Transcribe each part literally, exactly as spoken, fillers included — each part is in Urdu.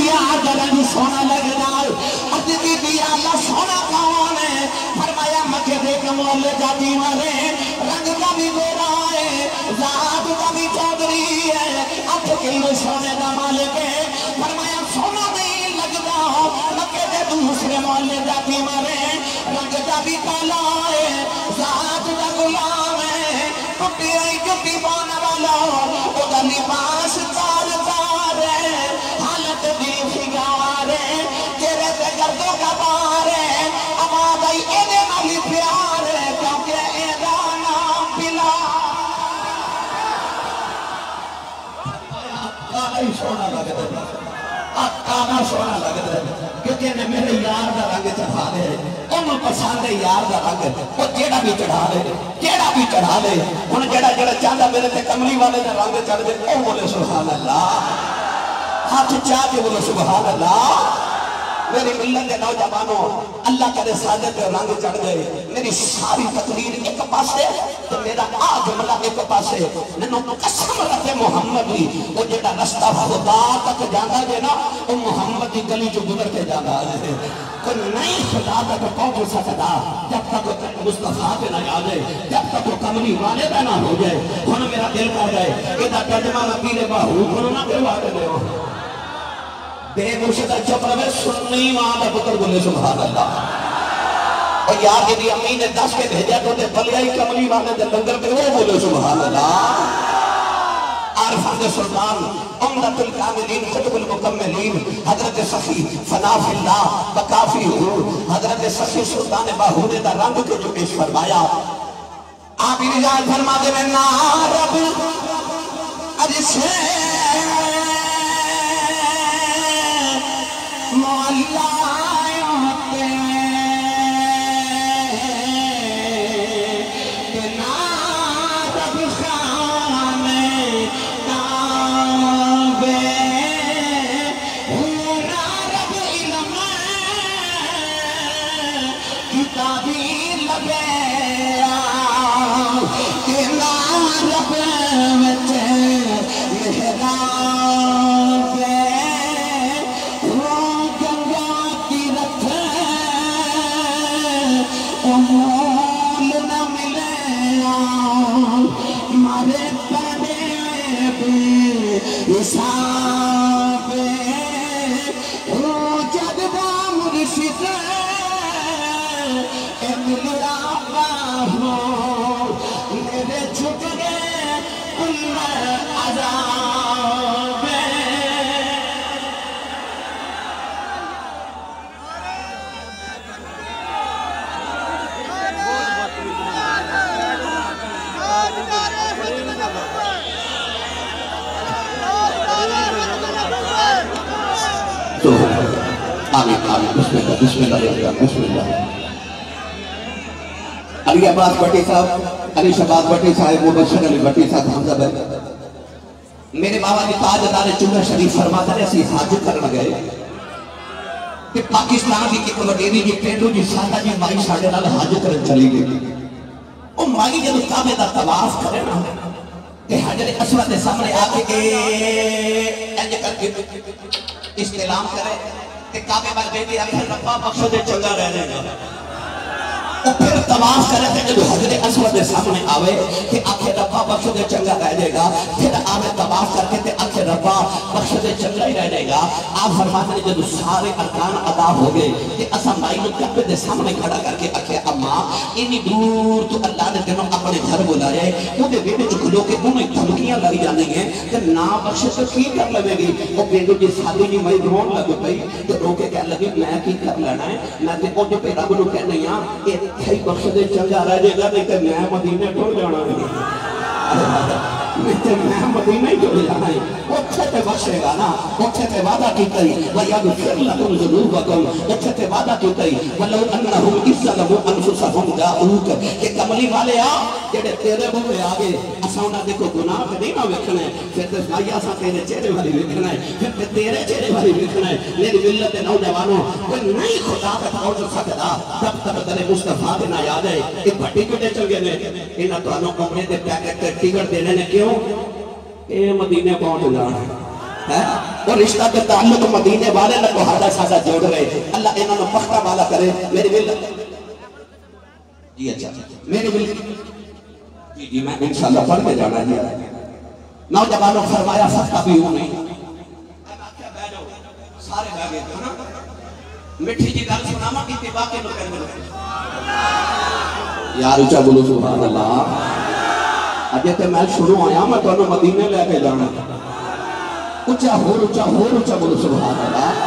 یار دا رنگ سونا لگ رہا اج بی بی اللہ سونا کون ہے فرمایا مکے دے کمولے جاتی مارے رنگ کا بھی گورا ہے ذات کا بھی چودری ہے اٹھ کلو سونے دا مالک ہے فرمایا سونا نہیں لگتا مکے دے دوسرے مولے جاتی مارے رنگ کا بھی کالا ہے ذات کا غلام ہے ٹوٹی آئی جتی بانا والا او دا لباس تار تار ہے حالت دی فگار ہے تیرے تے گردوں کا بار ہے آواز آئی ایدے نالی پیار ہے کیونکہ ایدہ نام پلا آقا ہی سونا لگ رہے آقا نہ سونا لگ رہے کیونکہ نے میرے یار دا رنگ چڑھا دے انہوں پسند ہے یار دا رنگ وہ جیڑا بھی چڑھا دے جیڑا بھی چڑھا دے انہوں جیڑا جیڑا چاہتا میرے تے کملی والے دا رنگ چڑھ دے او بولے سبحان اللہ ہاتھ چاہ کے بولے سبحان اللہ میری ملت کے نوجوانوں اللہ کرے سادے پہ رنگ چڑھ گئے میری ساری تقریر ایک پاسے تو میرا آج ملا ایک پاسے ننو قسم رکھے محمد بھی وہ جیڑا رستہ خدا تک جانا جے نا وہ محمد کی گلی جو گزر کے جانا جے کوئی نئی خدا تک پہنچ سکتا جب تک وہ مصطفیٰ پہ نہ آ جائے جب تک وہ کملی والے پہ نہ ہو جائے ہونا میرا دل کہہ جائے ادھا ترجمہ نبی باہو ہونا نہ پہ واقع دے ہو بے مرشدہ چپ رہے سننی ماں دا پتر بولے سبحان اللہ اور یار کے دی امی نے دس کے بھیجا تو تے بلیائی کملی والے دے لنگر پہ وہ بولے سبحان اللہ عارفان سلطان عمدت الکاملین خطب المکملین حضرت سخی فنا فی اللہ بکافی حضور حضرت سخی سلطان باہور دا رنگ کے جو پیش فرمایا آپ ہی رجال فرما دے میں نارب اجسے مولا ہوتے کہ نارب خانے کعبے نارب علم کتابی لگے کہ نارب وچے محراب مول نہ ملے مارے پڑے بھی حساب رو جدبہ مرشد اے ملیا باہو میرے چھٹ گئے اللہ عذاب آمین آمین بسم اللہ بسم اللہ بسم اللہ علی عباس بٹی صاحب علی شباز بٹی صاحب مبشر علی بٹی صاحب حمزہ بھائی میرے بابا کی تاجدار چنگا شریف فرماتا ہے اسی حاجت کرنا گئے کہ پاکستان کی ایک وڈیری جی پینڈو جی سادہ جی مائی ساڑھے نال حاجت کرن چلی گئی وہ مائی جب کعبے دا طواف کرے نا کہ حجر اسود کے سامنے آ کے انج کر کے استعلام کرے کہ کعبے پر بیٹی اکھر ربا مقصد چنگا رہنے گا وہ پھر طواف کرے تھے جب حجر اسود کے سامنے آوے کہ آنکھیں ربا مقصد چنگا رہ جائے گا پھر آوے طواف کر کے آنکھیں ربا مقصد چنگا ہی رہ جائے گا آپ فرماتے ہیں جب سارے ارکان ادا ہو گئے کہ اسا مائی نے کعبے کے سامنے کھڑا کر کے آنکھیں اماں انی دور تو اللہ نے دنوں اپنے گھر بلائے وہ دے بیٹے جو کھلو کے انہیں دھمکیاں لگی جانے ہیں کہ نا بخشے تو کی کر لگے گی وہ بیٹے جی سادی جی مائی درون لگو پئی تو روکے کہہ لگی میں کی کر لینا ہے میں تے پہنچے پہ رب نو کہنے ہیں کہ تھئی بخشدے چنگا رہ جائے گا نہیں کہ میں مدینے ٹھوڑ جانا ہے میں مدینہ ہی جڑ جانا ہے اچھے تے بخشے گا نا اچھے تے وعدہ کی تئی وَيَغْفِرْ لَكُمْ ذُنُوبَكُمْ اچھے تے وعدہ کی تئی وَلَوْ أَنَّهُمْ إِذْ ظَلَمُوا أَنفُسَهُمْ جَاءُوكَ کہ کملی والے آ جڑے تیرے بوئے آگے اساں انہاں دے کو گناہ تے نہیں نہ ویکھنا ہے پھر تے بھائی اساں تیرے چہرے والی ویکھنا ہے پھر تے تیرے چہرے والی ویکھنا ہے میری ملت نوجوانوں کوئی نہیں خدا تک پہنچ سکدا جب تک تیرے مصطفیٰ دے نہ یاد ہے کہ بھٹی کٹے چل گئے نے انہاں تانوں عمرے دے پیکٹ تے ٹکٹ دینے نے کیوں اے مدینے پہنچ جانا ہے اور رشتہ کے تعلق مدینے والے نہ کو ہادہ سادہ جوڑ رہے اللہ انہوں نے پختہ والا کرے میرے بل جی اچھا میرے بل جی جی میں انشاءاللہ پڑھ کے جانا ہے نوجوانوں فرمایا پختہ بھی ہوں نہیں سارے باگے مٹھی جی گل سناما کی تباہ کے لوگ یار اچھا بولو سبحان اللہ اجے تے میں شروع آیا میں تو انہوں مدینے لے کے جانا اچھا ہور اچھا ہور اچھا بولو سبحان اللہ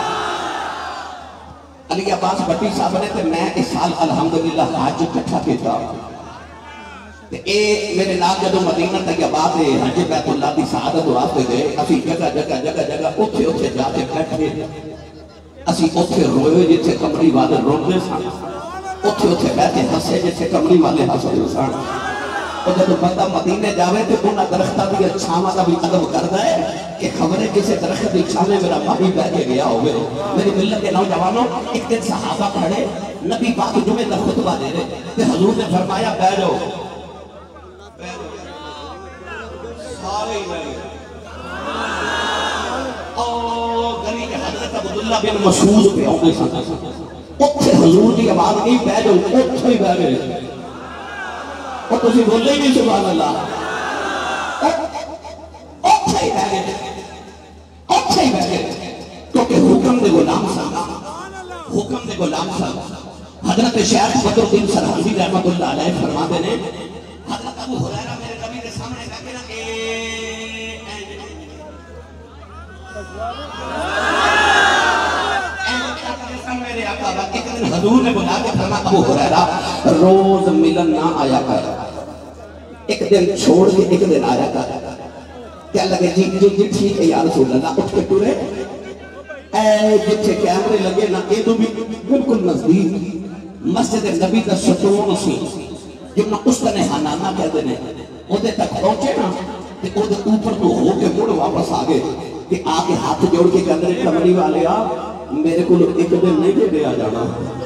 علی عباس بٹی صاحب نے تے میں اس سال الحمدللہ حج کٹھا کیتا اے میرے نام جدو مدینہ طیبہ تے حج بیت اللہ دی سعادت واسطے گئے اسی جگہ جگہ جگہ جگہ اوتھے اوتھے جا کے بیٹھے اسی اوتھے روئے جتھے کمری والے روندے سن اوتھے اوتھے بیٹھے ہنسے جتھے کمری والے ہنسے سن اور جب بندہ مدینے جاوے تے انہاں درختاں دی چھاواں دا بھی ادب کردا ہے کہ خبریں کسے درخت دی چھاویں میرا ماہی بیٹھ کے گیا ہوئے میری ملت کے نوجوانوں ایک دن صحابہ پڑھے نبی پاک جمعے کا خطبہ دے رہے تے حضور نے فرمایا بیٹھ جاؤ سارے ہی بیٹھ گلی کے حضرت عبداللہ بن مسعود پہ آؤں گے ساتھ اتھے حضور کی آواز نہیں بیٹھ جاؤ اتھے ہی بیٹھ گئے اور تسی بولے ہی نہیں سبحان اللہ اتھے ہی بیٹھ گئے اتھے ہی بیٹھ گئے کیونکہ حکم دے غلام سا حکم دے غلام سا حضرت شیخ بدر الدین سرحندی رحمت اللہ علیہ فرما دینے حضرت ابو ہریرہ میرے نبی کے سامنے بیٹھے نا حضور نے بلا کے فرما ابو ہریرہ روز ملن نہ آیا کر ایک دن چھوڑ کے ایک دن آیا کر کیا لگے جی جی جی ٹھیک ہے یا رسول اللہ اٹھ کے ٹورے اے جتھے کیمرے لگے نا اے تو بھی بالکل نزدیک مسجد نبی کا ستون سی جب نا اس طرح حنانہ کہہ دینے او دے تک پہنچے نا کہ او دے اوپر تو ہو کے مڑ واپس آگے کہ آگے ہاتھ جوڑ کے کہنے کمری والے آپ میرے کو ایک دن نہیں دے دیا جانا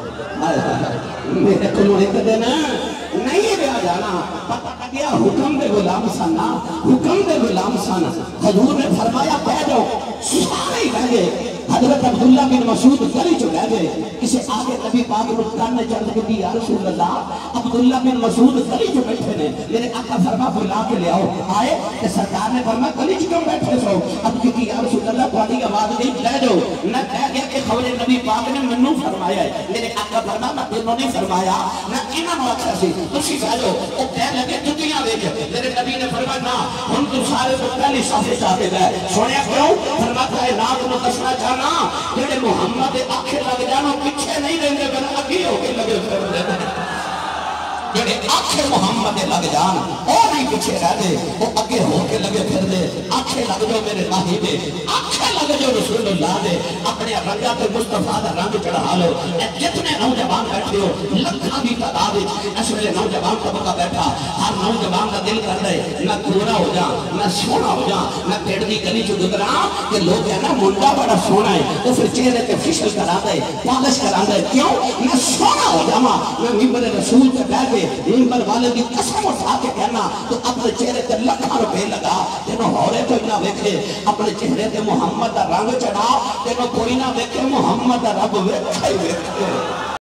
میرے کو ایک دن نہیں دیا جانا پتہ کیا حکم دے غلام سانا حکم دے غلام سانا حضور نے فرمایا بیٹھ جاؤ سارے ہی بیٹھ گئے حضرت عبداللہ بن مسعود گلی چو گئے گئے کسے آگے نبی پاک رکھان نے چڑھ کے یا رسول اللہ عبداللہ بن مسعود گلی چو بیٹھے نے میرے آقا فرما بلا کے لے آؤ آئے کہ سرکار نے فرما گلی چو کیوں بیٹھے سو اب کیونکہ یا رسول اللہ پانی آواز نہیں لے جاؤ نہ کہہ گیا کہ خبر نبی پاک نے منو فرمایا ہے میرے آقا فرما نہ انہوں نے فرمایا نہ انہوں نے اکھا سی تسی کہہ جاؤ وہ کہہ لگے جتیاں دے گئے میرے نبی نے فرما نہ ہم تو سارے تو پہلی صافے چاہتے گئے سوڑیا کیوں فرماتا ہے ناک نو دسنا چاہنا جڑے محمد آنکھیں لگ جانا پیچھے نہیں رہیں گے بنا اگھی ہو کے لگے پھر دیتے ہیں جڑے آنکھیں محمد لگ جانا وہ نہیں پیچھے رہ دے وہ اگے ہو کے لگے پھر دے آنکھیں لگ جو میرے ماہی دے آنکھیں لگ جو رسول اللہ دے اپنے رنگات مصطفیٰ دا رنگ چڑھا لو جتنے نوجوان بیٹھے ہو لکھاں بھی تعداد اس ویلے نوجوان طبقہ بیٹھا ہر نوجوان کا دل کر رہے نہ گورا ہو جا نہ سونا ہو جا نہ پیڑ دی گلی چ گزرا کہ لوگ کہنا منڈا بڑا سونا ہے وہ پھر چہرے تے فشل کرا دے پالش کرا دے کیوں میں سونا ہو جاواں میں ممبر رسول تے بیٹھ کے ممبر والے دی قسم اٹھا کے کہنا تو اپنے چہرے تے لکھاں روپے لگا تینوں ہورے کوئی نہ ویکھے اپنے چہرے تے محمد دا رنگ چڑھا تینوں کوئی نہ ویکھے محمد دا رب ویکھے ویکھے